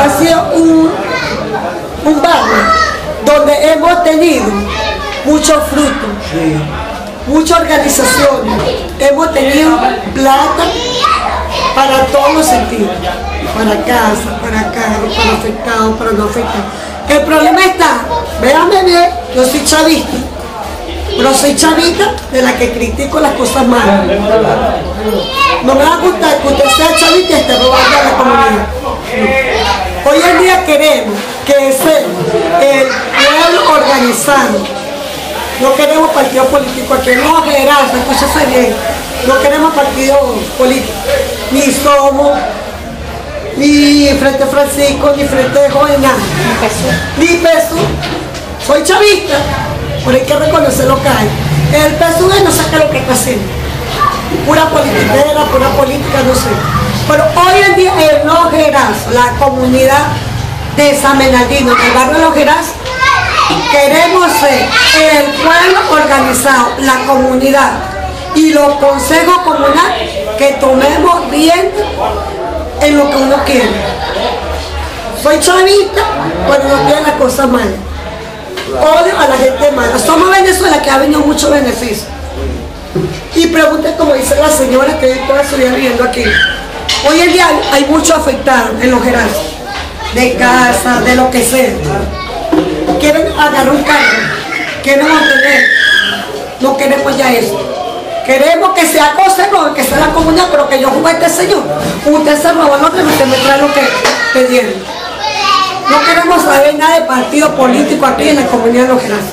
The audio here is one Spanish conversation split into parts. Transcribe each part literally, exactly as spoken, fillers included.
ha sido un, un barrio donde hemos tenido muchos frutos, muchas organizaciones, hemos tenido plata para todos los sentidos, para casa, para carro, para afectados, para no afectados. El problema está, véanme bien, yo soy chavista, pero soy chavista de la que critico las cosas malas. No me va a gustar que usted sea chavista y esté robando a la comunidad. No. Hoy en día queremos que sea el pueblo organizado. No queremos partidos políticos aquí, no, general, escúchese bien. No queremos partidos políticos, ni somos, ni Frente Francisco, ni Frente Joven, nada. Ni peso. Soy chavista, pero hay que reconocer lo que hay. El P S U V no saca lo que está haciendo. Pura politiquera, pura política, no sé. Pero hoy en día en Los Gerazos, la comunidad de San Bernardino, el barrio de Los Gerazos, queremos ser el pueblo organizado, la comunidad y los consejos comunales que tomemos bien en lo que uno quiere. Soy chavista, pero no quiero las cosas malas. Odio a la gente mala. Somos Venezuela que ha venido mucho beneficio. Y pregunten, como dice la señora que toda su vida viviendo aquí. Hoy en día hay muchos afectados en Los Gerazos, de casa, de lo que sea. Quieren agarrar un carro, quieren obtener. No queremos ya eso. Queremos que sea consejo, que sea la comunidad, pero que yo juegue a este señor. Usted se robó lo que usted me trae lo que pidieron. No queremos saber nada de partido político aquí en la comunidad de Los Gerazos.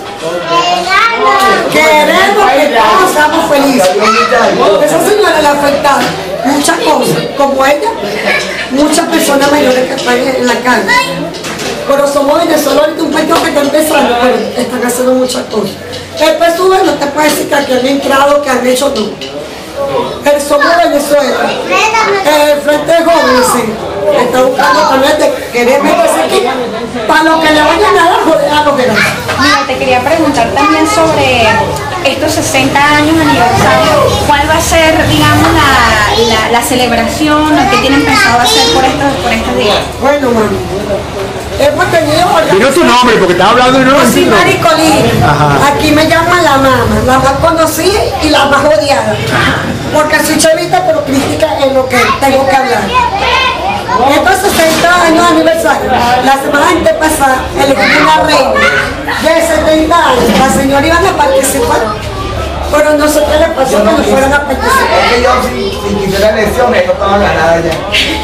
Queremos que todos seamos felices. Esa señora le ha afectado muchas cosas, como ella, muchas personas mayores que están en la calle. Pero somos venezolanos, un partido que está empezando, pero están haciendo muchas cosas. El P S U V no te puede decir que aquí han entrado, que han hecho no. El Somos Venezuela, el Frente de Jóvenes, sí, está buscando también de querer meterse aquí para lo que le vayan a dar joder a Los Gerazos. Mira, te quería preguntar también sobre estos sesenta años aniversario. ¿Cuál va a ser, digamos, la, la, la celebración o qué tienen pensado hacer por estos, por estos días? Bueno, mami, hemos tenido organización. Dino tu nombre, porque estaba hablando de no soy Maricolín. Aquí me llaman la mamá, la más conocida y la más odiada. Porque soy chavista, pero crítica en lo que tengo que hablar. Estos sesenta años de aniversario, la semana antepasada elegí una reina de setenta años. La señora iban a participar, pero no sé qué le pasó que no fueron a participar. Es que yo, si, si quisiera elecciones, no estaba ganada ya.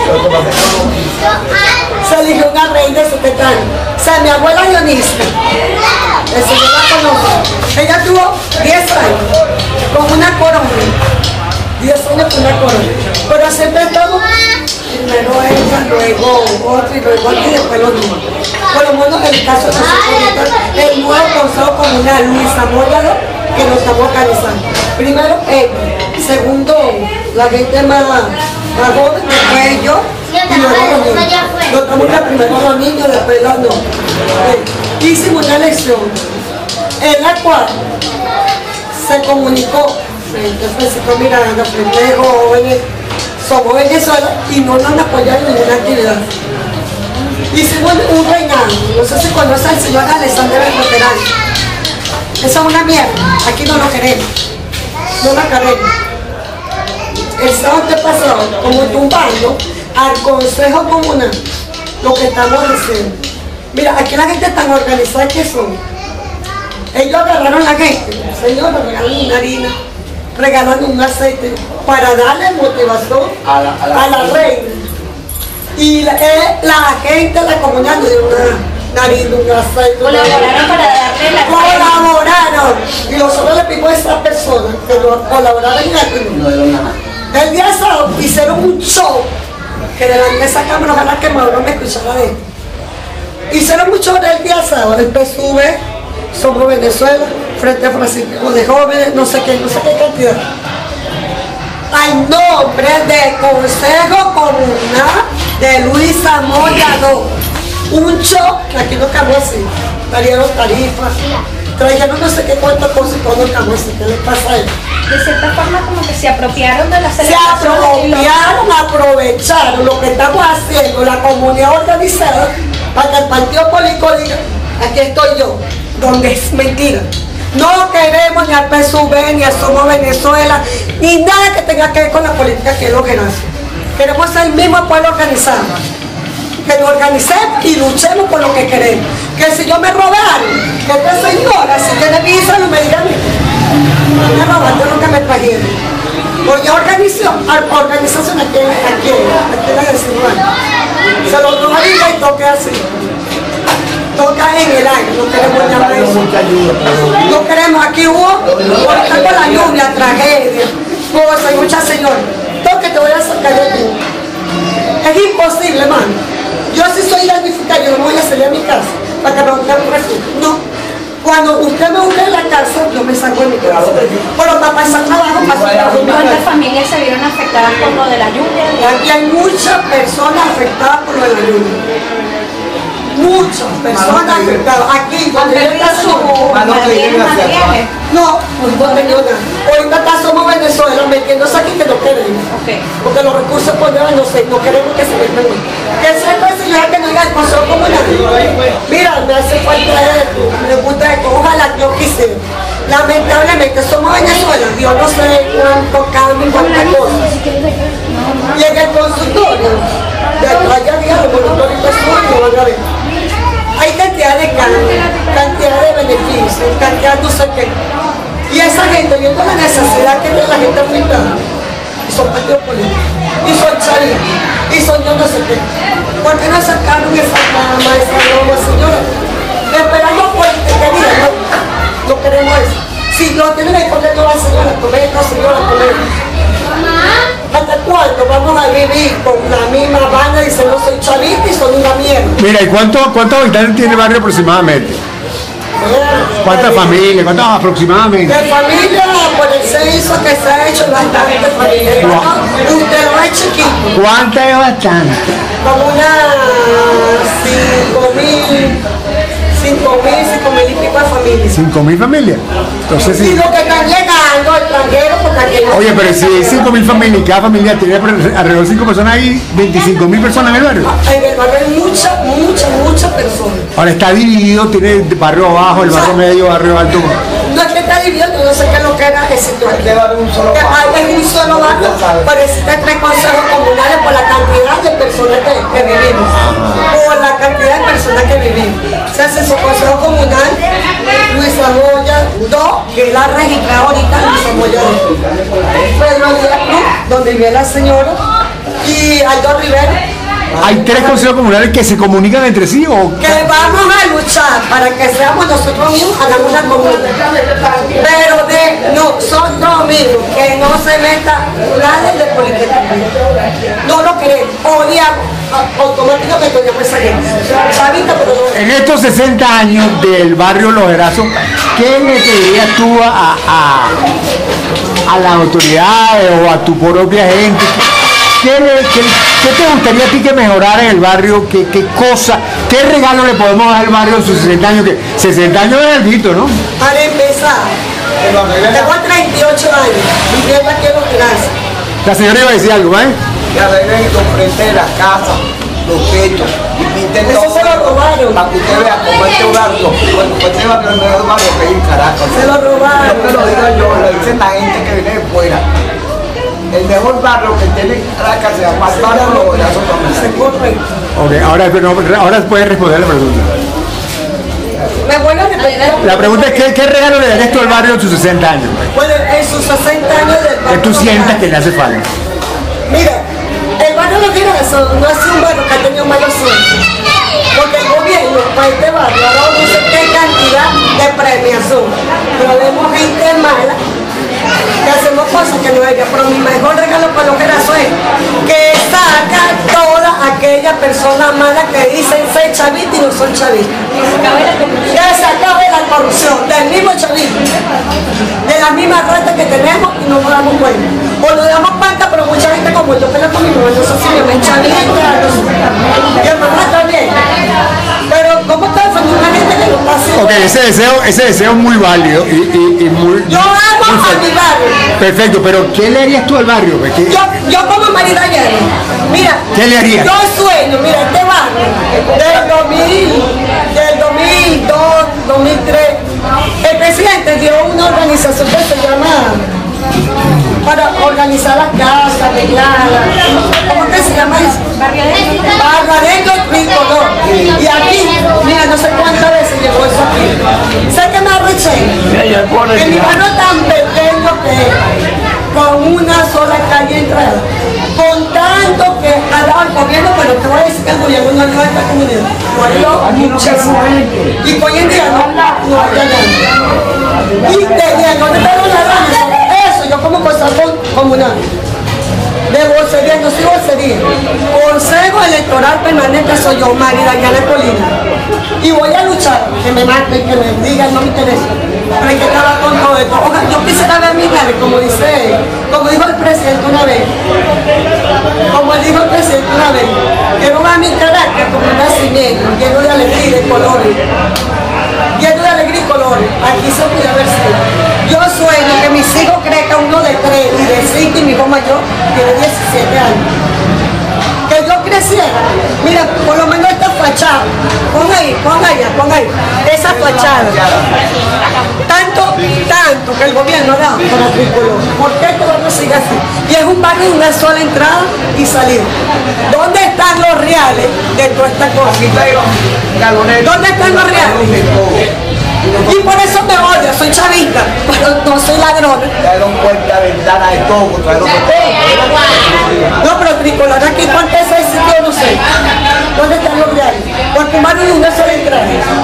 Se eligió una reina de setenta años. O sea, mi abuela Dionisia, el señor la conoce. Ella tuvo diez años con una corona. diez años con una corona. Pero siempre todo, primero ella, luego otro y luego otro y después los demás. Por lo menos en el caso de nosotros, el nuevo consejo comunal, Luisa Mollado, que nos estamos organizando. Primero ella, segundo la gente más, más joven, después yo y luego los niños. Nos estamos la primero los niños, después los no. Eh, hicimos una elección en la cual se comunicó Frente Francisco Miranda, Frente de Jóvenes, Somos Venezuela y no nos han apoyado en ninguna actividad. Hicimos un reinado, no sé si conoce al señor Alexander Berroterán. Eso es una mierda, aquí no lo queremos, no la queremos. El sábado pasado, como tumbando al Consejo Comunal, lo que estamos haciendo. Mira, aquí la gente tan organizada que son. Ellos agarraron a la gente, señor, nos regalan una harina, regalan un aceite para darle motivación a la, a la, a la reina. Y la, eh, la gente de la comunidad de una harina, un aceite. Colaboraron para darle la Colaboraron. Y nosotros le pedimos a esas personas que nos colaboraron en el El día sábado hicieron un show que delante de esa cámara, ojalá que Mauro me escuchara de esto. Hicieron un show del día sábado, el P S U V, Somos Venezuela, Frente Francisco de Jóvenes, no sé qué, no sé qué cantidad. Hay nombre del Consejo Comunal de Luisa Mollado. Un show que aquí no acabó así. Trajeron tarifas, trajeron no sé qué cuántas cosas y todo no acabó así. ¿Qué les pasa a ellos? De cierta forma como que se apropiaron de la Se celebración. apropiaron, aprovecharon lo que estamos haciendo, la comunidad organizada, para que el partido político diga, aquí estoy yo, donde es mentira. No queremos ni al P S U V, ni a Somos Venezuela, ni nada que tenga que ver con la política que es lo que nace. Queremos ser el mismo pueblo organizado. Que nos organicemos y luchemos por lo que queremos. Que si yo me robaron, que esta señora, si tiene visa, no me diga a mí. No me robaste lo que me trajeron. Porque organización, organización aquí, aquí, aquí en la decimos. Se lo robaron y toque así. Toca en el aire, no queremos llamar eso. No queremos, aquí hubo, ahorita con la lluvia, tragedia, cosas y muchas señoras. Toque te voy a sacar de ti. Es imposible, hermano. Yo si soy identificada, yo no voy a salir a mi casa para que me busquen un refugio. No. Cuando usted me busque en la casa, yo me salgo de mi casa. Pero para pasar trabajo, para pasar ¿Cuántas familias se vieron afectadas por lo de la lluvia? Aquí hay muchas personas afectadas por lo de la lluvia. Muchas personas afectadas. Aquí, donde yo está solo. materiales. No, no tengo nada. Ahorita está Somos Venezuela metiéndose aquí que no queremos. Okay. Porque los recursos por debajo no sé, no queremos que se metan. Que sepa el señor que no diga el consejo comunal. Mira, me hace falta esto, me gusta esto, ojalá que yo quisiera. Lamentablemente Somos Venezuela, Dios no sé cuánto cambio y cuántas cosas. Y en el consultorio, de allá había los monitores de sueño, van a ver. Hay cantidad de cambios, cantidad de beneficios, cantidad de no sé qué. Y esa gente, viendo la necesidad que tiene la gente afectada, y son partidos políticos, y son chavistas, y son yo no sé qué. ¿Por qué no sacaron esa cama, esa broma, señora? Esperando por querida, no, no queremos eso. Si lo tienen ahí, ¿por qué no va, señora? Comer, no, señora, comer. ¿Hasta cuándo vamos a vivir con la misma banda diciendo soy chavista y son una mierda? Mira, ¿y cuánto, cuántos habitantes tiene el barrio aproximadamente? ¿Cuántas familias? ¿Cuántas aproximadamente? De familia, por el censo que se ha hecho, bastante familia. Usted lo es chiquito. ¿Cuántas es bastante? Como unas cinco mil, cinco mil, cinco mil y pico de familias. ¿Cinco mil familias? Entonces Y sí. lo que están llegando, extranjeros, porque aquí no. Oye, pero si hay cinco mil familias y cada familia tiene alrededor de cinco personas, hay veinticinco mil personas en el barrio. En el barrio hay muchas, muchas, muchas personas. Ahora está dividido, tiene el barrio bajo, el barrio medio, barrio alto. No es que está dividido, yo no sé qué es lo que era ese sitio aquí. Debe haber un solo Que banco. hay un solo banco, pero existen tres consejos comunales por la cantidad de personas que, que vivimos. Por la cantidad de personas que vivimos. Se hace su consejo comunal, Luisa Moya dos, que la registrada ahorita, Luisa Moya dos. Pedro Díaz Cruz, donde vive la señora, y Aldo Rivera. ¿Hay tres consejos comunales que se comunican entre sí o Que vamos a luchar para que seamos nosotros mismos, hagamos una comuna. Pero de nosotros mismos, que no se meta nada de política. No lo queremos, odiamos, automáticamente odiamos a esa gente. Chavita, pero no. en estos sesenta años del barrio Los Herazos, qué le pedirías tú a, a, a las autoridades o a tu propia gente? ¿Qué, le- qué- qué te gustaría a ti que mejorara en el barrio? ¿Qué, qué cosa, qué regalo le podemos dar al barrio en sus sesenta años? Que sesenta años es algo, ¿no? Para empezar, Que lo arreglen, tengo treinta y ocho años, viviendo aquí en Los Herazos. La señora iba a decir algo, ¿eh? que arreglen los frentes, las casas, los techos, y pinten Eso todo se lo robaron. para que usted vea cómo este barrio, bueno, pues este barrio es el mejor barrio que hay en Caracas. Se lo robaron. No te lo digo yo, lo dicen la gente que viene de fuera. El mejor barrio que tiene Caracas se llama el barrio Los Herazos Se Familiares. corre. Ok, ahora, no, ahora puedes responder la pregunta. Me vuelvo a repetir. La pregunta es, ¿qué, qué regalo le darías tú al barrio en sus sesenta años? Bueno, en sus sesenta años del Que barrio tú Los sientas Herazos. que le hace falta. Mira, el barrio Los Herazos no ha sido un barrio que ha tenido malos sueños. Porque el gobierno para este barrio ha dado no sé qué cantidad de premiación. Pero vemos gente mala que hacemos cosas que no debería. Pero mi mejor regalo para Los Herazos es que saca todas aquellas personas malas que dicen ser chavistas y no son chavistas. Que se acabe la corrupción del mismo chavismo, de las mismas retas que tenemos y no nos damos cuenta. O nos damos cuenta, pero mucha gente como yo peleo con mi mamá, no sé si me ven chavista, no sé. Y el mamá está bien. Pero ¿cómo está defendiendo una gente que no está haciendo? Ok, ese deseo, ese deseo es muy válido y, y, y muy... Yo amo muy a fuerte. mi barrio. Perfecto, pero ¿qué le harías tú al barrio? Porque Yo, yo como Marida ayer, Mira, ¿qué le haría? Yo sueño, mira, este barrio, del dos mil, del dos mil dos, dos mil tres, el presidente dio una organización que se llama, para organizar las casas, arreglarlas, ¿cómo que se llama eso? Barrio Adentro Tricolor. Y aquí, mira, no sé cuántas veces llegó eso aquí. ¿Sabes qué me arreché? En mi barrio tan pequeño que con una sola calle entrada, con tanto que ha dado el gobierno, pero te voy a decir que el gobierno no ayuda a esta comunidad, no ayuda muchísimo. Y que hoy en día no, no hay nada. Y de dónde están los ladrones, eso, yo como consejo comunal, de vocería, no soy vocería, consejo electoral permanente soy yo, María Dayana Colina, y voy a luchar, que me maten, que me digan, no me interesa, pero hay que acabar con todo esto. Ojalá, yo quisiera ver a mi madre, como dice, como dijo el presidente una vez, como dijo el presidente una vez, quiero ver a mi carácter como un nacimiento, lleno de alegría y de colores, lleno de alegría y colores, aquí se puede ver si. Yo sueño que mis hijos crezcan, uno de tres y de cinco, y mi hijo mayor tiene diecisiete años. Que yo creciera, mira, por lo menos esta fachada, pon ahí, pon allá, pon ahí, esa fachada, tanto, tanto que el gobierno da para Tricolor. ¿Por qué este barrio sigue así? Y es un barrio de una sola entrada y salida. ¿Dónde están los reales de toda esta cosa? ¿Dónde están los reales? Y por eso me odio, soy chavista, pero no soy ladrona. Trajeron puerta, ventana, de todo, trajeron de todo. No, pero Tricolor aquí, ¿cuánto es ese sitio? No sé. ¿Dónde están los reales? Porque un barrio de una sola entrada,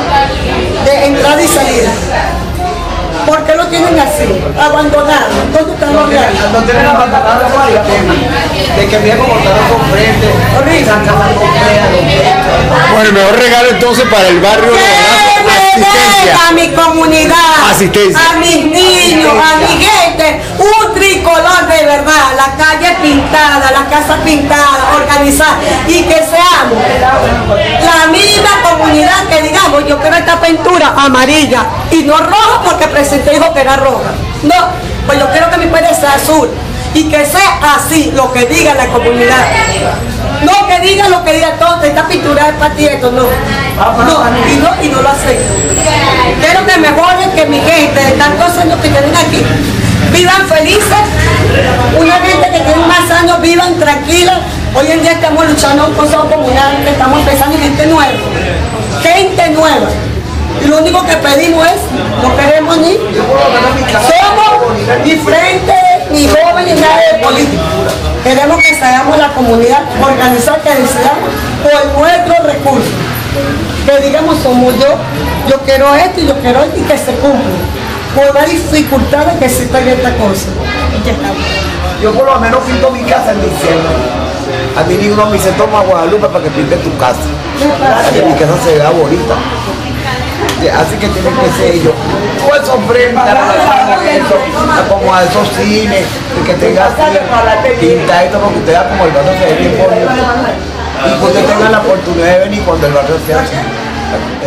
de entrada y salida. ¿Por qué lo tienen así? Abandonado. ¿Dónde están los reales? No tienen abandonado el tema de que viene como están con frente, sacan la compleja. Bueno, el mejor regalo entonces para el barrio Los Herazos, asistencia. A mi comunidad, Asistencia. a mis niños, a mi gente, un tricolor de verdad, la calle pintada, la casa pintada, organizada, y que seamos la misma comunidad que digamos, yo quiero esta pintura amarilla y no roja porque el presidente dijo que era roja. No, pues yo quiero que mi pared sea azul y que sea así lo que diga la comunidad. No que diga lo que diga todo, esta pintura es para ti, esto no. No, y no, y no lo acepto. Quiero que mejoren, que mi gente de tantos años que tienen aquí vivan felices, una gente que tiene más años vivan tranquilas. Hoy en día estamos luchando un consejo comunal, que estamos empezando gente nueva, gente nueva. Y lo único que pedimos es, no queremos ni, somos ni frente, ni jóvenes, ni nada de política. Queremos que seamos la comunidad organizada, que decidamos por nuestros recursos. Que digamos somos yo, yo quiero esto y yo quiero esto y que se cumpla. Por las dificultades que existen en esta cosa. Yo por lo menos pinto mi casa en diciembre. A mí ninguno me dice toma Guadalupe para que pinte tu casa. Para que mi casa se vea bonita. Así que tiene que ser yo. Tú eso frente a como a esos cines, que tengas pinta esto porque usted da como el barrio se ve bien bonito. Y que usted tenga la oportunidad de venir cuando el barrio sea así.